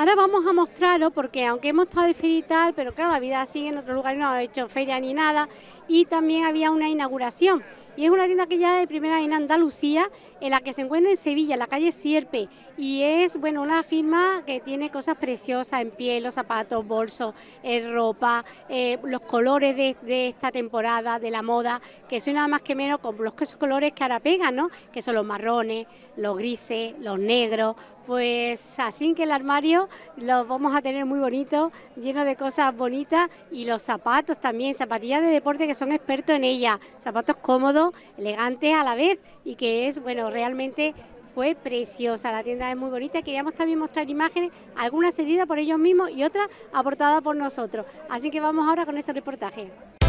Ahora vamos a mostraros, porque aunque hemos estado de feria y tal, pero claro, la vida sigue en otro lugar, no hemos hecho feria ni nada, y también había una inauguración. Y es una tienda que ya de primera en Andalucía, en la que se encuentra en Sevilla, en la calle Sierpe, y es, bueno, una firma que tiene cosas preciosas en piel, los zapatos, bolsos, ropa, los colores de esta temporada, de la moda, que son nada más que menos con los colores que ahora pegan, ¿no? Que son los marrones, los grises, los negros. Pues así que el armario lo vamos a tener muy bonito, lleno de cosas bonitas, y los zapatos también, zapatillas de deporte que son expertos en ellas, zapatos cómodos, elegantes a la vez, y que es, bueno, realmente fue preciosa, la tienda es muy bonita. Queríamos también mostrar imágenes, algunas cedidas por ellos mismos y otras aportadas por nosotros. Así que vamos ahora con este reportaje.